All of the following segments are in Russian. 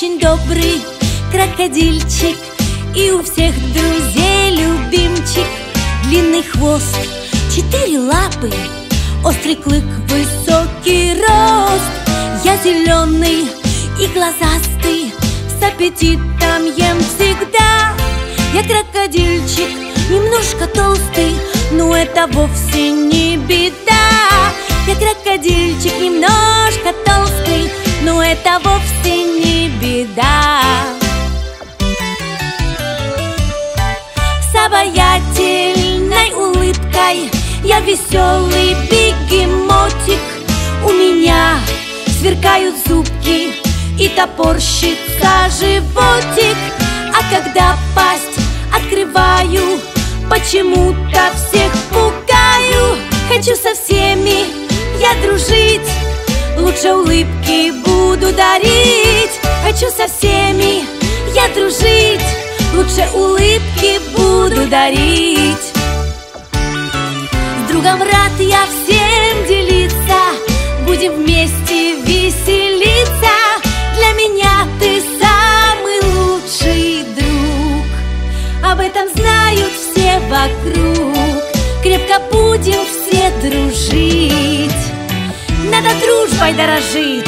очень добрый крокодильчик, и у всех друзей любимчик. Длинный хвост, 4 лапы, острый клык, высокий рост. Я зеленый и глазастый, с аппетитом ем всегда. Я крокодильчик, немножко толстый, но это вовсе не беда. Я крокодильчик, немножко толстый, но это вовсе не беда. С обаятельной улыбкой я веселый бегемотик. У меня сверкают зубки и топорщится животик. А когда пасть открываю, почему-то всех пугаю. Хочу со всеми я дружить, лучше улыбки буду дарить. Хочу со всеми я дружить, лучше улыбки буду дарить. С другом рад я всем делиться, будем вместе веселиться. Для меня ты самый лучший друг, об этом знают все вокруг. Крепко будем все дружить, надо дружбой дорожить.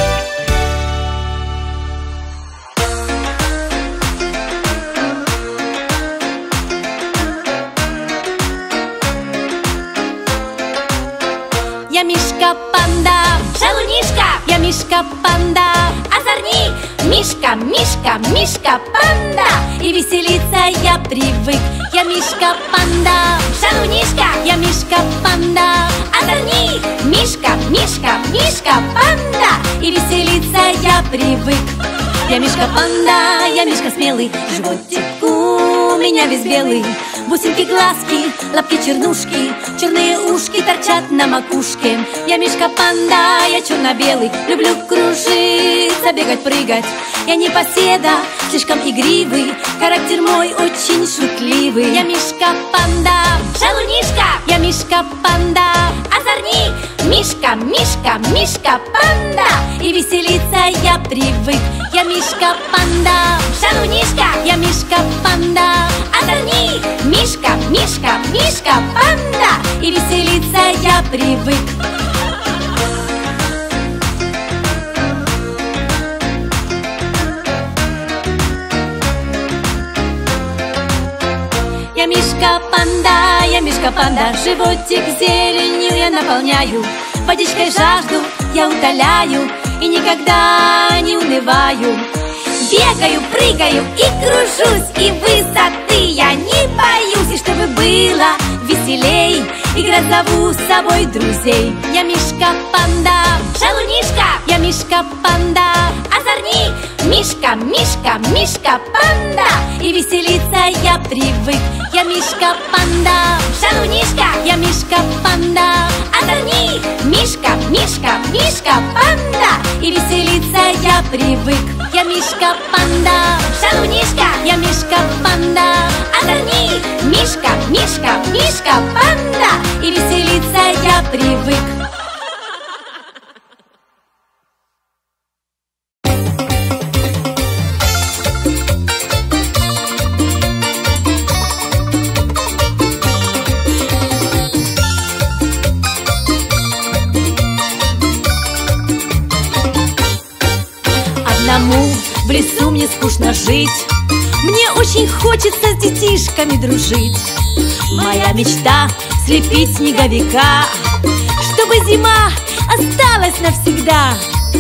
Я Мишка-панда, Шалунишка, я Мишка-панда, озорник, Мишка, Мишка, Мишка-панда. и веселиться я привык. Я Мишка-панда, Шалунишка, я Мишка-панда, озорник, Мишка, Мишка, Мишка-панда. и веселиться я привык. Я Мишка-панда, я Мишка смелый, животик у меня весь белый. Бусинки, глазки, лапки, чернушки, черные ушки торчат на макушке. Я Мишка-панда, я черно-белый, люблю кружиться, бегать, прыгать. Я непоседа, слишком игривый, характер мой очень шутливый. Я Мишка-панда, Шалунишка, я Мишка-панда, озорник, Мишка, Мишка, Мишка-панда. и веселиться я привык. Я Мишка-панда, Шалунишка, я Мишка-панда, озорник, Мишка, Мишка, Мишка-панда. и веселиться я привык. Я Мишка-панда, я Мишка-панда, животик зеленью я наполняю. Водичкой жажду я утоляю и никогда не унываю. Бегаю, прыгаю и кружусь, и высоты я не боюсь. И чтобы было веселей, играть зову с собой друзей. Я Мишка-панда, Шалунишка, я Мишка-панда, озорник, Мишка, Мишка, Мишка-панда. и веселиться я привык. Я Мишка-панда, Шалунишка, я Мишка-панда, озорник, Мишка, Мишка, Мишка-панда. и веселиться я привык. Я Мишка-панда, Шалунишка, я Мишка-панда, озорник, Мишка, Мишка, Мишка-панда. и веселиться я привык. Одному в лесу мне скучно жить, мне очень хочется с детишками дружить. Моя мечта — слепить снеговика, чтобы зима осталась навсегда.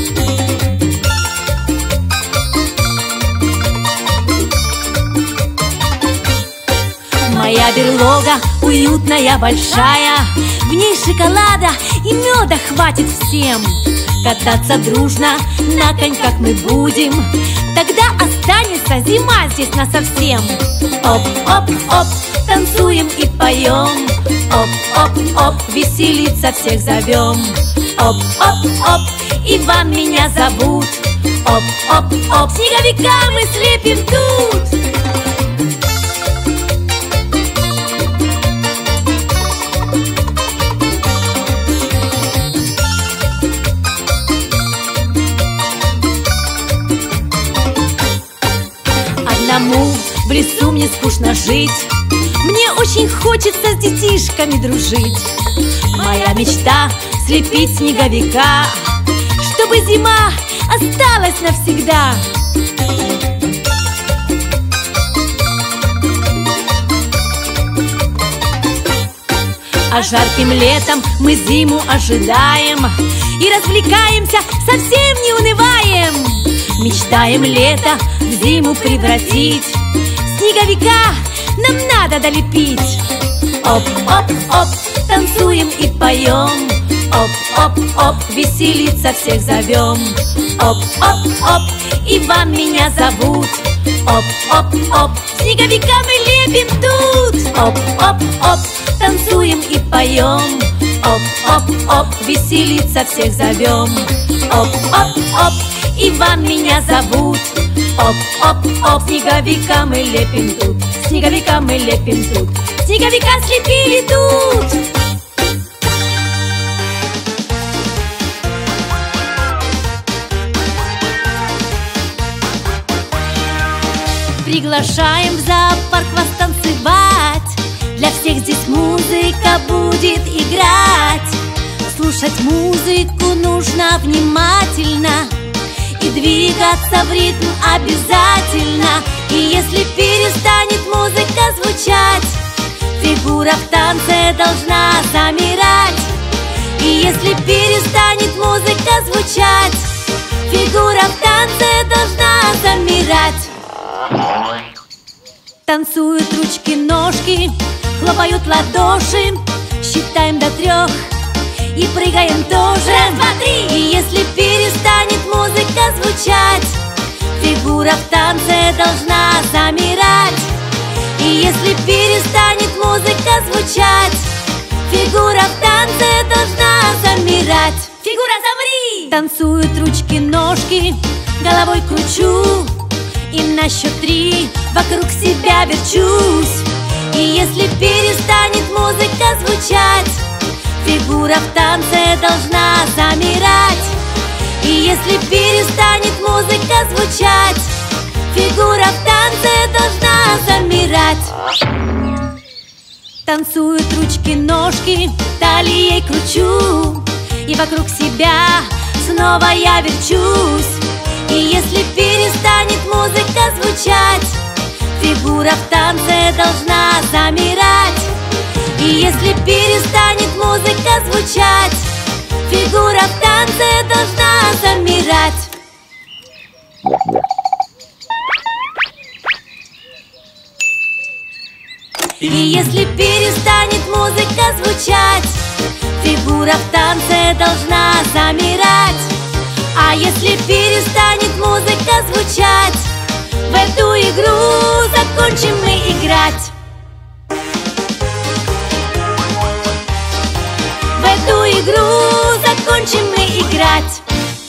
Моя берлога уютная, большая, в ней шоколада и меда хватит всем. Кататься дружно на коньках мы будем, тогда останется зима здесь насовсем. Оп-оп-оп, танцуем и поем. Оп-оп-оп, веселиться всех зовем. Оп-оп-оп, Иван меня зовут. Оп-оп-оп, снеговика мы слепим тут. лесу мне скучно жить. Мне очень хочется с детишками дружить. Моя мечта — слепить снеговика, чтобы зима осталась навсегда. А жарким летом мы зиму ожидаем и развлекаемся, совсем не унываем. Мечтаем лето в зиму превратить, снеговика нам надо долепить. Оп-оп-оп, танцуем и поем. Оп-оп-оп, веселиться всех зовем. Оп-оп-оп, Иван меня зовут. Оп-оп-оп, снеговика мы лепим тут. Оп-оп-оп, танцуем и поем. Оп-оп-оп, веселиться всех зовем. Оп-оп-оп, Иван меня зовут. Оп-оп-оп, снеговика мы лепим тут. Снеговика мы лепим тут. Снеговика слепили тут. Приглашаем в зоопарк вас танцевать. Для всех здесь музыка будет играть. Слушать музыку нужно внимательно и двигаться в ритм обязательно. И если перестанет музыка звучать, фигура в танце должна замирать. И если перестанет музыка звучать, фигура в танце должна замирать. Танцуют ручки-ножки, хлопают ладоши, считаем до 3 и прыгаем тоже. Раз, два, три! И если перестанет музыка звучать, фигура в танце должна замирать. И если перестанет музыка звучать, фигура в танце должна замирать. Фигура, замри! Танцуют ручки-ножки, головой кручу и на счет 3 вокруг себя верчусь. И если перестанет музыка звучать, фигура в танце должна замирать. И если перестанет музыка звучать, фигура в танце должна замирать. Танцуют ручки-ножки, талией кручу и вокруг себя снова я верчусь. И если перестанет музыка звучать, фигура в танце должна замирать. И если перестанет музыка звучать, фигура в танце должна замирать. И если перестанет музыка звучать, фигура в танце должна замирать. А если перестанет музыка звучать, в эту игру закончим мы играть. В эту игру закончим мы играть.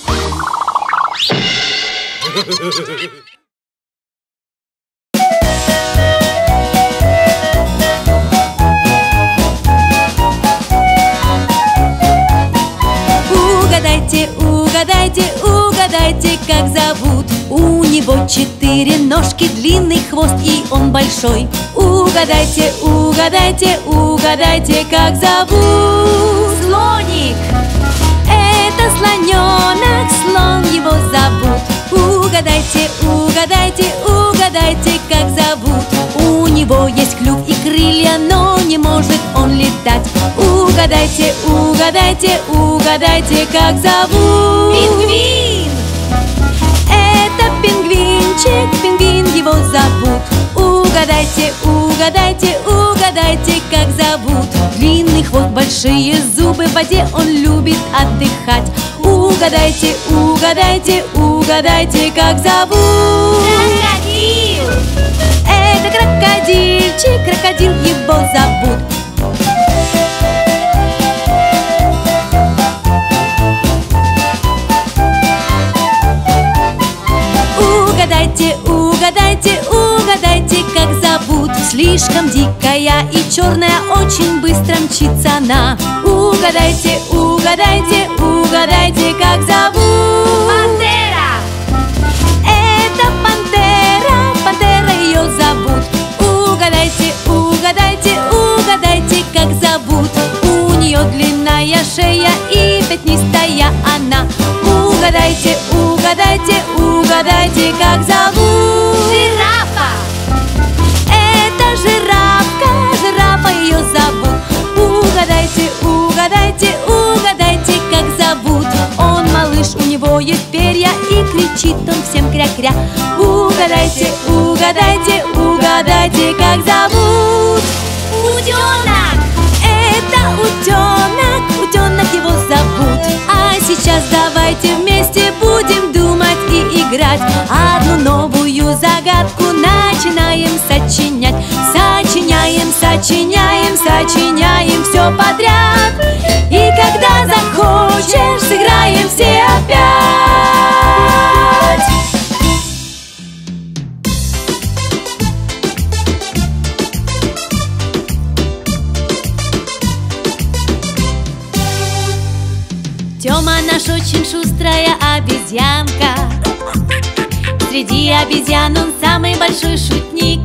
Угадайте, угадайте, угадайте, как зовут. У него 4 ножки, длинный хвост и он большой. Угадайте, угадайте, угадайте, как зовут. Слоник! Это слоненок, слон его зовут. Угадайте, угадайте, угадайте, как зовут. У него есть клюв и крылья, но не может он летать. Угадайте, угадайте, угадайте, как зовут. Пингвин! Это пингвинчик, пингвин его зовут. Угадайте, угадайте, угадайте, как зовут. Длинный хвост, большие зубы, в воде он любит отдыхать. Угадайте, угадайте, угадайте, как зовут. Крокодил! Это крокодильчик, крокодил его зовут. Угадайте, угадайте, угадайте, как зовут. Слишком дикая и черная, очень быстро мчится она. Угадайте, угадайте, угадайте, как зовут. Пантера! Это пантера, пантера ее зовут. угадайте, угадайте, как зовут? Жирафа. Это жирафка, жирафа ее зовут. Угадайте, угадайте, угадайте, как зовут. Он малыш, у него есть перья, и кричит он всем кря-кря. Угадайте, угадайте, угадайте, как зовут? Утенок. Это утенок, утенок его зовут. А сейчас давайте вместе будем думать и играть. Одну новую загадку начинаем сочинять. Сочиняем, сочиняем, сочиняем все подряд. И когда захочешь, сыграем все опять. Тёма наш очень шустрая обезьянка. Среди обезьян он самый большой шутник.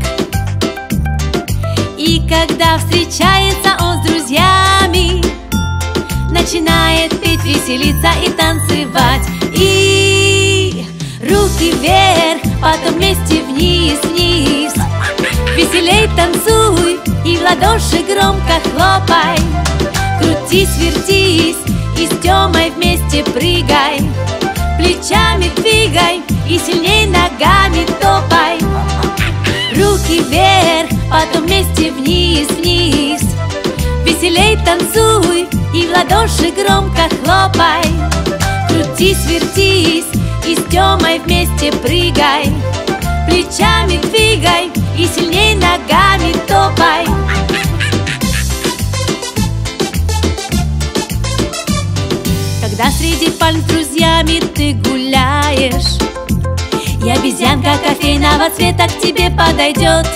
И когда встречается он с друзьями, начинает петь, веселиться и танцевать. И руки вверх, потом вместе вниз, вниз. Веселей танцуй и в ладоши громко хлопай. Крутись, вертись и с Тёмой вместе прыгай. Плечами двигай и сильней ногами топай. Руки вверх, потом вместе вниз, вниз. Веселей танцуй и в ладоши громко хлопай. Крутись, вертись и с Тёмой вместе прыгай. Плечами двигай и сильней ногами топай. Когда среди пальм с друзьями ты гуляешь, и обезьянка кофейного цвета к тебе подойдет,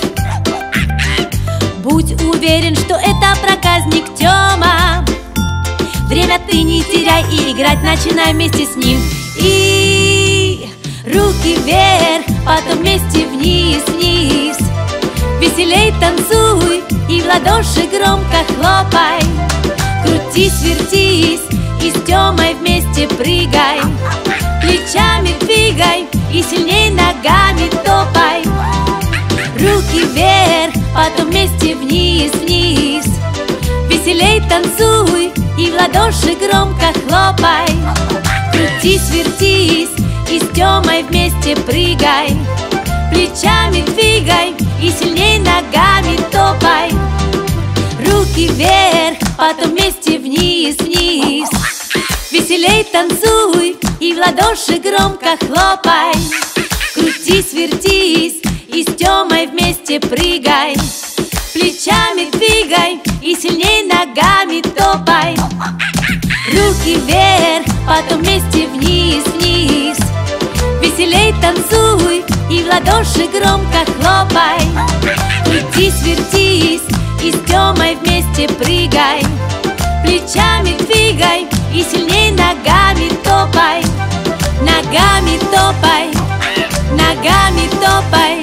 будь уверен, что это проказник Тёма. Время ты не теряй и играть начинай вместе с ним. И руки вверх, потом вместе вниз, вниз. Веселей танцуй и в ладоши громко хлопай. Крутись, вертись и с Тёмой вместе прыгай. Плечами двигай и сильней ногами топай. Руки вверх, потом вместе вниз, вниз. Веселей танцуй и в ладоши громко хлопай. Крутись, вертись и с Тёмой вместе прыгай. Плечами двигай и сильней ногами топай. Руки вверх, потом вместе вниз, вниз. Веселей танцуй и в ладоши громко хлопай. Крутись, вертись и с Тёмой вместе прыгай. Плечами двигай и сильней ногами топай. Руки вверх, потом вместе вниз, вниз. Веселей танцуй и в ладоши громко хлопай. Крутись, вертись и с Тёмой вместе прыгай. Плечами двигай и сильней ногами топай. Ногами топай, ногами топай.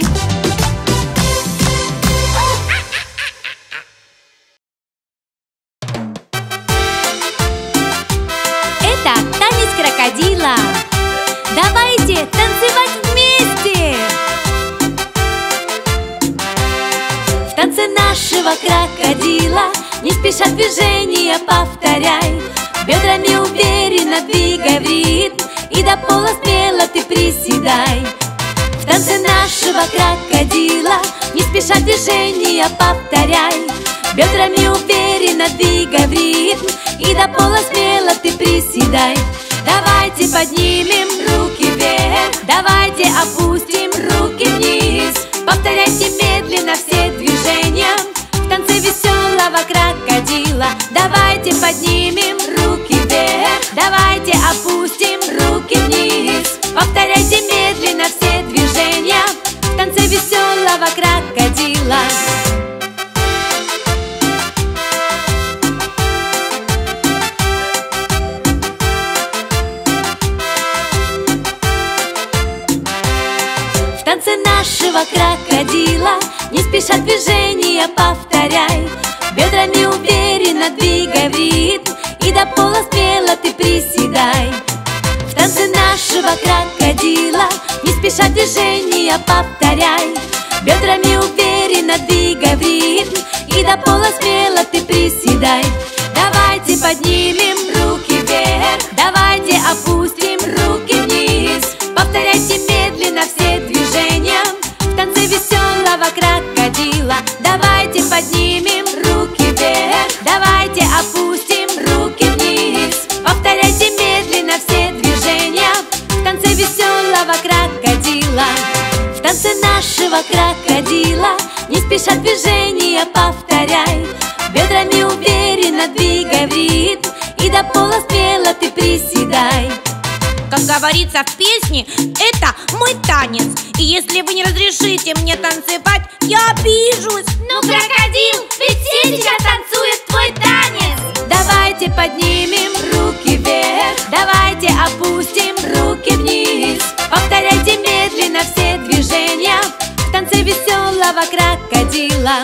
Это танец крокодила. Давайте танцевать вместе. В танце нашего крокодила не спеша движения повторяй. Бедрами уверенно двигай в ритм и до пола смело ты приседай. В танце нашего крокодила не спеша движения повторяй. Бедрами уверенно двигай в ритм и до пола смело ты приседай. Давайте поднимем руки вверх, давайте опустим руки вниз. Повторяйте медленно все движения в танце веселого крокодила. Давайте поднимем руки вверх, давайте опустим руки вниз. Повторяйте медленно все движения в танце веселого крокодила. В танце нашего крокодила не спеша движения повторяй. Бедрами уверенно двигай в ритм и до пола смело ты приседай. В танце нашего крокодила спеша движения повторяй. Бедрами уверенно двигай в ритм, и до пола смело ты приседай. Давайте поднимем руки вверх, давайте опустим руки вниз. Повторяйте медленно все движения в танце веселого крокодила. Давайте поднимем руки вверх, давайте опустим руки вниз. Повторяйте медленно все движения в танце веселого крокодила. В танце нашего крокодила не спеша движения повторяй. Бедрами уверенно двигай в ритм, и до пола смело ты приседай. Как говорится в песне, это мой танец. И если вы не разрешите мне танцевать, я обижусь. Ну, крокодил, ведь все сейчас танцуют твой танец. Давайте поднимем руки вверх, давайте опустим руки вниз. Повторяйте медленно все движения в танце веселого крокодила.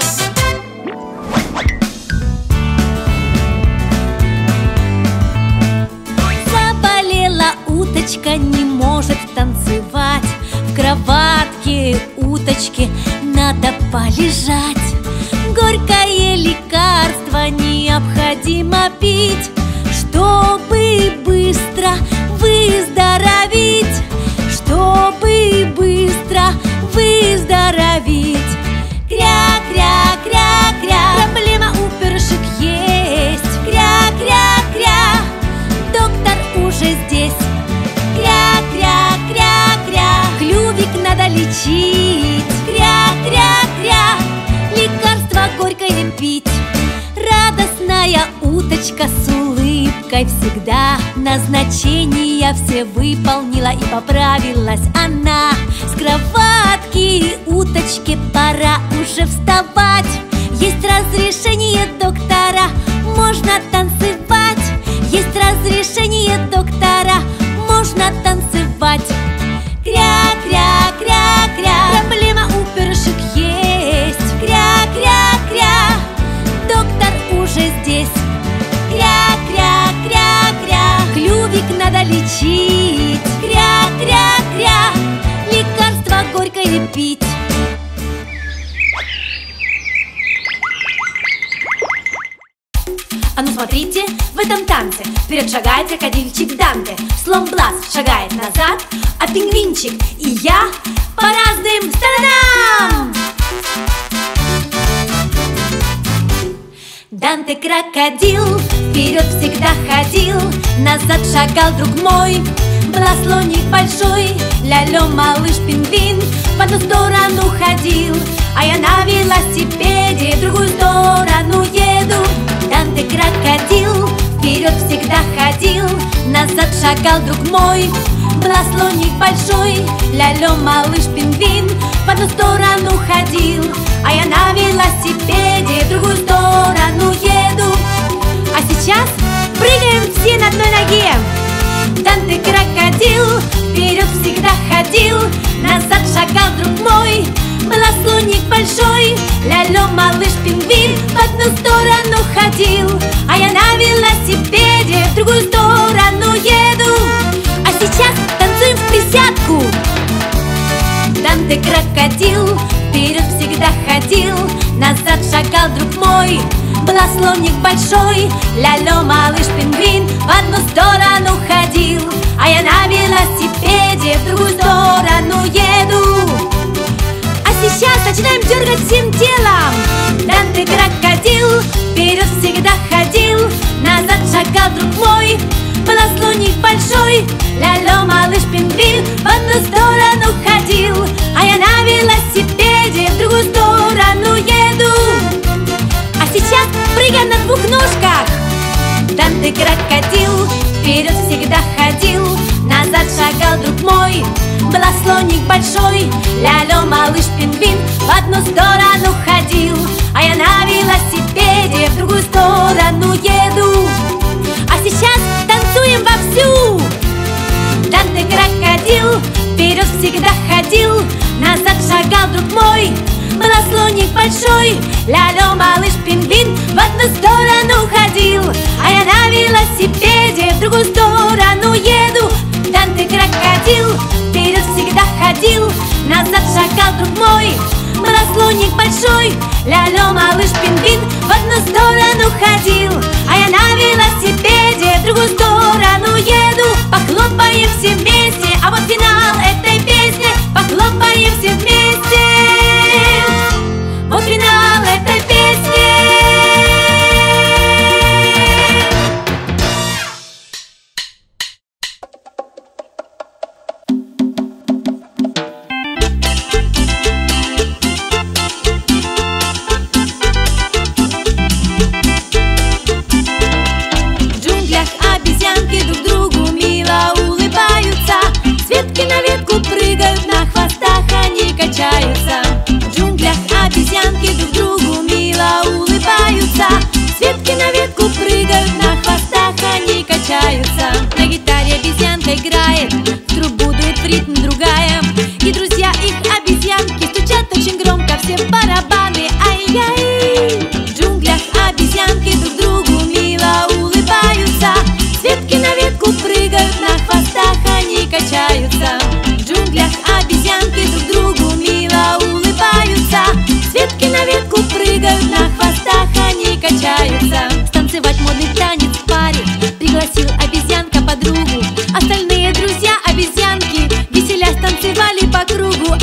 Заболела уточка, не может танцевать. В кроватке уточке надо полежать. Горькое лекарство необходимо пить, чтобы быстро выздороветь, чтобы быстро выздороветь. Кря-кря-кря-кря, проблема у перышек есть. Кря-кря-кря, доктор уже здесь. Кря-кря-кря-кря, клювик надо лечить. Кря-кря-кря, лекарство горькое пить. Радостная уточка с улыбкой всегда назначения все выполнила, и поправилась она. С кроватки уточке пора уже вставать. Есть разрешение доктора, можно танцевать. Есть разрешение доктора, можно танцевать. Кря-кря-кря-кря, проблема у перышек есть. Кря-кря-кря, доктор уже здесь. Кря-кря-кря-кря, клювик надо лечить. Кря-кря-кря, лекарство горькое пить. А ну смотрите, в этом танце вперед шагает крокодильчик Данте. Слон-блаз шагает назад, а пингвинчик и я по разным сторонам. Данте крокодил вперед всегда ходил, назад шагал друг мой. Была слоник большой, ля-лё, малыш пингвин в одну сторону ходил, а я на велосипеде в другую сторону еду. Данте крокодил вперед всегда ходил, назад шагал друг мой. Была слоник большой, ля-лё, малыш пингвин в одну сторону ходил, а я на велосипеде в другую сторону еду. А сейчас прыгаем все на одной ноге. Данте крокодил вперед всегда ходил, назад шагал друг мой. Была слоник большой, ля-лё, малыш пингвин в одну сторону ходил, а я на велосипеде в другую сторону еду. А сейчас танцуем в присядку. Данте крокодил вперед всегда ходил, назад шагал друг мой. Была слоник большой, ля-лё, малыш пингвин в одну сторону ходил, а я на велосипеде в другую сторону еду. А сейчас начинаем дергать всем телом. Данте крокодил вперед всегда ходил, назад шагал друг мой. Была слоник большой, ля-лё, малыш пингвин в одну сторону ходил, а я на велосипеде в другую сторону еду. А сейчас прыгаем на двух ножках. Данте крокодил вперед всегда ходил, назад шагал друг мой. Была слоник большой, ля-лё, малыш пингвин в одну сторону ходил, а я на велосипеде в другую сторону еду. А сейчас танцуем вовсю. Данте крокодил вперед всегда ходил, назад шагал друг мой. Была слоник большой, ля-лё, малыш пингвин в одну сторону ходил, а я на велосипеде в другую сторону еду. Данте крокодил вперед всегда ходил, Ля-лё, малыш пингвин в одну сторону ходил, а я на велосипеде в другую сторону еду. Похлопаем все вместе, а вот финал этой песни. Похлопаем все вместе, вот финал этой песни. В джунглях обезьянки друг другу мило улыбаются, с ветки на ветку прыгают, на хвостах они качаются. В джунглях обезьянки друг другу мило улыбаются, с ветки на ветку прыгают, на хвостах они качаются. На гитаре обезьянка играет, в трубу дует в ритм другая, и друзья их обезьянки стучат очень громко все барабаны. Ай-яй! В джунглях обезьянки друг другу мило улыбаются, с ветки на ветку прыгают, на хвостах они качаются. В джунглях обезьянки друг другу мило улыбаются, с ветки на ветку прыгают, на хвостах они качаются. Станцевать модный танец в паре пригласил обезьянка подругу. Остальные друзья обезьянки, веселясь, танцевали по кругу.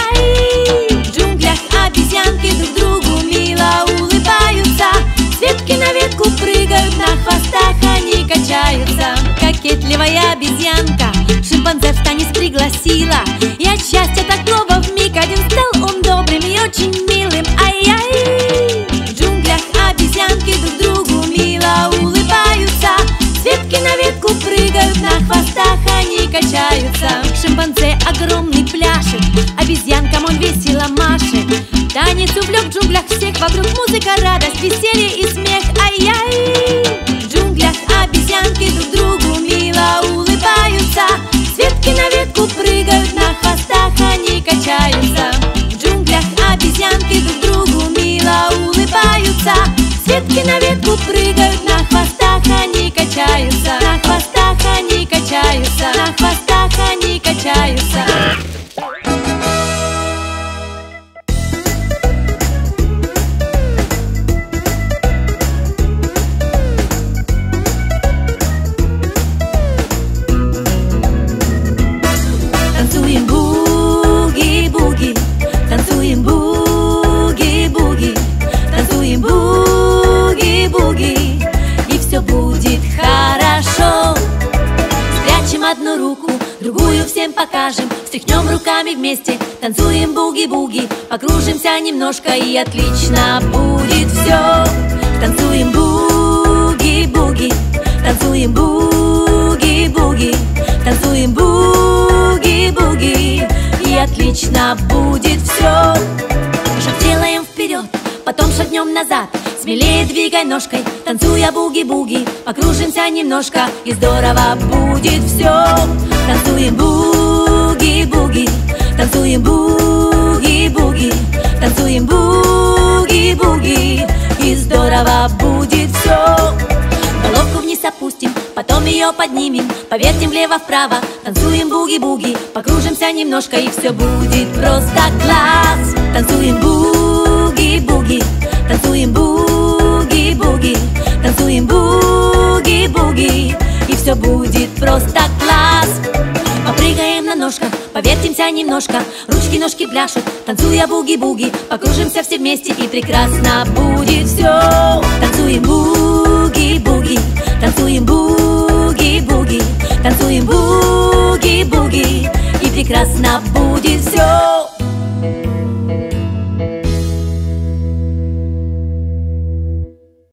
Ай-яй! В джунглях обезьянки друг другу мило улыбаются, с ветки на ветку прыгают, на хвостах они качаются. Кокетливая обезьянка шимпанзе в танец пригласила, и от счастья такого вмиг один стал он добрым и очень милым. Ай-яй! В джунглях обезьянки друг другу мило улыбаются, с ветки на ветку прыгают, на хвостах они качаются. Шимпанзе огромный пляшет, обезьянкам он весело машет. Танец увлек в джунглях всех, вокруг музыка, радость, веселье и смех. Ай-яй! В джунглях обезьянки друг другу мило улыбаются, с ветки на ветку прыгают, на хвостах они качаются. В джунглях обезьянки друг другу мило улыбаются, с ветки на ветку прыгают, на хвостах они качаются. На хвостах они качаются, на хвостах они качаются. Танцуем буги-буги, танцуем буги-буги, танцуем буги-буги, и все будет хорошо. Спрячем одну руку, другую всем покажем, встряхнем руками вместе, танцуем буги-буги, покружимся немножко, и отлично будет все. Танцуем буги-буги, танцуем буги-буги, танцуем буги-буги, и отлично будет все. Шаг делаем вперед, потом шагнем назад, смелее двигай ножкой, танцуя буги-буги, покружимся немножко, и здорово будет все. Танцуем буги-буги, танцуем буги-буги, танцуем буги-буги, и здорово будет все. Головку вниз опустим, потом ее поднимем, повертим влево-вправо, танцуем буги-буги, покружимся немножко, и все будет просто класс. Танцуем буги-буги, танцуем буги-буги, танцуем буги-буги, и все будет просто класс. Попрыгаем на ножках, повертимся немножко, ручки-ножки пляшут, танцуя буги-буги, покружимся все вместе, и прекрасно будет все. Танцуем буги-буги, танцуем буги-буги,